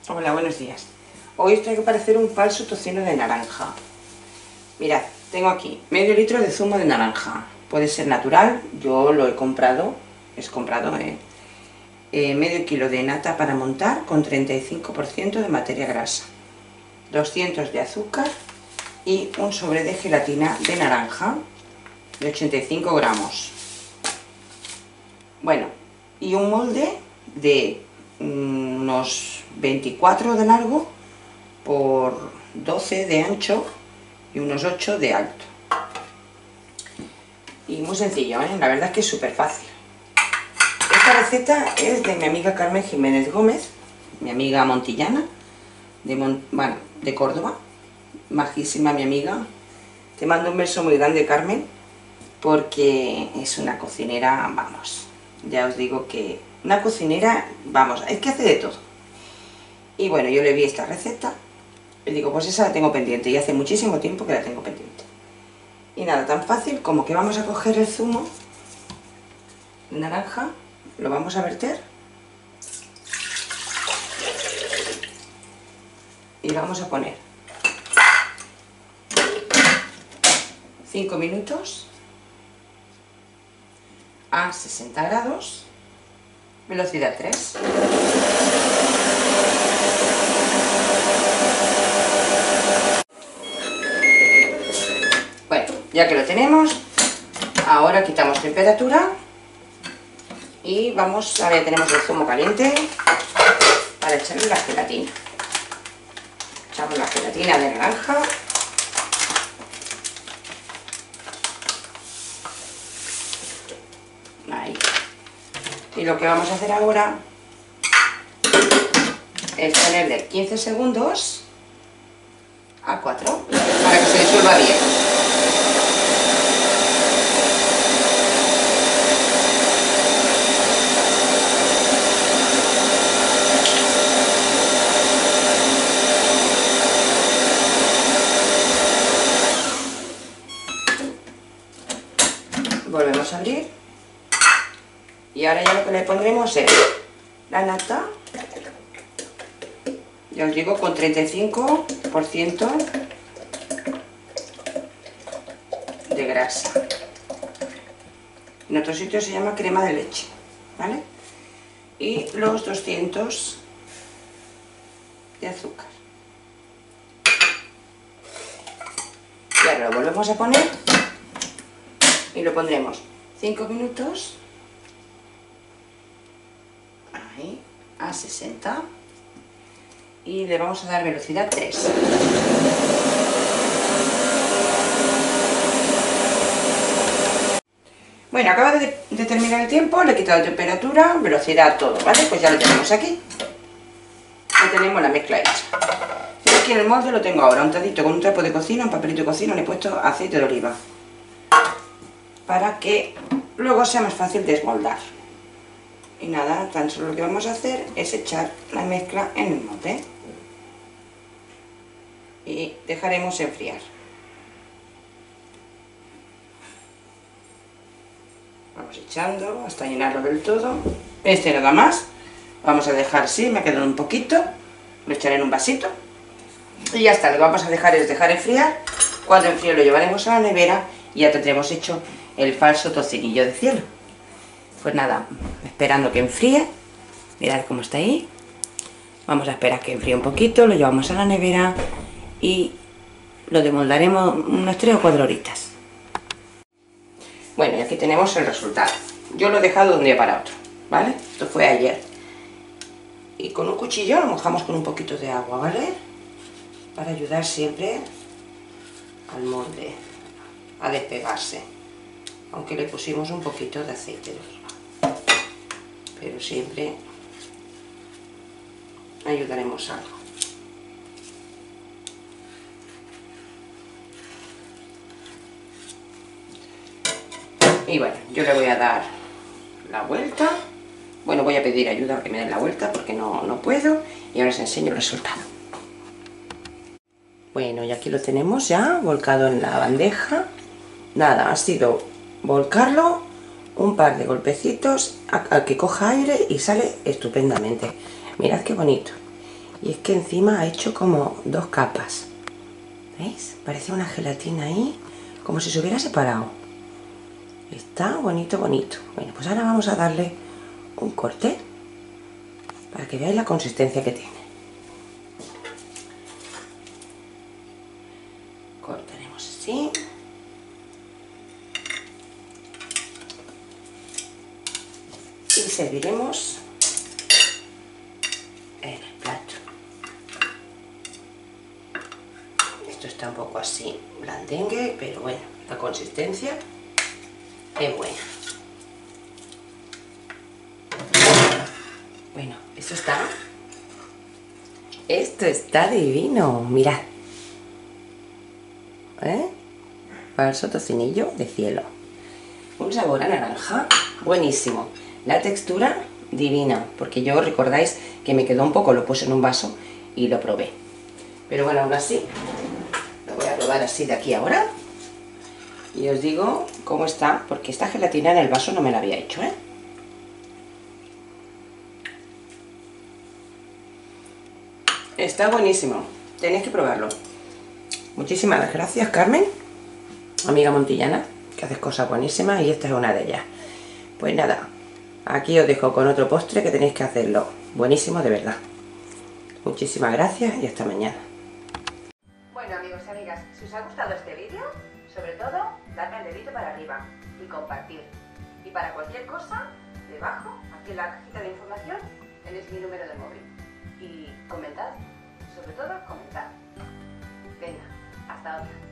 Hola, buenos días. Hoy os traigo para hacer un falso tocino de naranja. Mirad, tengo aquí medio litro de zumo de naranja. Puede ser natural, yo lo he comprado, medio kilo de nata para montar con 35% de materia grasa, 200 de azúcar y un sobre de gelatina de naranja de 85 gramos. Bueno, y un molde de unos 24 de largo por 12 de ancho y unos 8 de alto. Y muy sencillo, ¿eh? La verdad es que es súper fácil. Esta receta es de mi amiga Carmen Jiménez Gómez, mi amiga montillana, de Córdoba, majísima mi amiga. Te mando un beso muy grande, Carmen, porque es una cocinera, vamos, ya os digo que una cocinera, vamos, es que hace de todo. Y bueno, yo le vi esta receta y digo, pues esa la tengo pendiente, y hace muchísimo tiempo que la tengo pendiente. Y nada, tan fácil como que vamos a coger el zumo de naranja, lo vamos a verter y lo vamos a poner 5 minutos a 60 grados, velocidad 3. Bueno, ya que lo tenemos, ahora quitamos temperatura y vamos, ahora ya tenemos el zumo caliente para echarle la gelatina. Echamos la gelatina de naranja. Ahí. Y lo que vamos a hacer ahora es ponerle 15 segundos a 4 para que se disuelva bien. Volvemos a abrir y ahora ya lo que le pondremos es la nata, ya os digo, con 35% de grasa. En otro sitio se llama crema de leche, ¿vale? Y los 200 de azúcar. Y ahora lo volvemos a poner y lo pondremos 5 minutos ahí, a 60, y le vamos a dar velocidad 3. Bueno, acaba de terminar el tiempo, le he quitado temperatura, velocidad, todo, ¿vale? Pues ya lo tenemos aquí. Ya tenemos la mezcla hecha. Yo aquí en el molde lo tengo ahora untadito con un trapo de cocina, un papelito de cocina, le he puesto aceite de oliva para que luego sea más fácil desmoldar. Y nada, tan solo lo que vamos a hacer es echar la mezcla en el molde y dejaremos enfriar. Vamos echando hasta llenarlo del todo. Este nada más, vamos a dejar así, me ha quedado un poquito, lo echaré en un vasito y ya está. Lo que vamos a dejar es dejar enfriar. Cuando enfríe lo llevaremos a la nevera y ya tendremos hecho el falso tocinillo de cielo. Pues nada, esperando que enfríe. Mirad cómo está ahí. Vamos a esperar que enfríe un poquito, lo llevamos a la nevera y lo demoldaremos unas 3 o 4 horitas. Bueno, y aquí tenemos el resultado. Yo lo he dejado de un día para otro, ¿vale? Esto fue ayer. Y con un cuchillo lo mojamos con un poquito de agua, ¿vale? Para ayudar siempre al molde a despegarse. Aunque le pusimos un poquito de aceite de oliva. Pero siempre ayudaremos algo. Y bueno, yo le voy a dar la vuelta. Bueno, voy a pedir ayuda a que me den la vuelta porque no puedo. Y ahora os enseño el resultado. Bueno, y aquí lo tenemos ya volcado en la bandeja. Nada, ha sido volcarlo, un par de golpecitos al que coja aire y sale estupendamente. Mirad qué bonito. Y es que encima ha hecho como dos capas. ¿Veis? Parece una gelatina ahí, como si se hubiera separado. Está bonito, bonito. Bueno, pues ahora vamos a darle un corte para que veáis la consistencia que tiene. Cortaremos así. Y serviremos en el plato. Esto está un poco así blandengue, pero bueno, la consistencia es buena. Bueno, esto está divino, mirad. Falso tocinillo de cielo. Un sabor a naranja buenísimo. La textura divina, porque yo recordáis que me quedó un poco, lo puse en un vaso y lo probé. Pero bueno, aún así, lo voy a probar así de aquí ahora. Y os digo cómo está, porque esta gelatina en el vaso no me la había hecho, ¿eh? Está buenísimo, tenéis que probarlo. Muchísimas gracias, Carmen, amiga montillana, que haces cosas buenísimas y esta es una de ellas. Pues nada, aquí os dejo con otro postre que tenéis que hacerlo. Buenísimo, de verdad. Muchísimas gracias y hasta mañana. Bueno, amigos y amigas, si os ha gustado este vídeo, sobre todo, dadme el dedito para arriba y compartir. Y para cualquier cosa, debajo, aquí en la cajita de información, tenéis mi número de móvil. Y comentad, sobre todo comentad. Venga, hasta otra.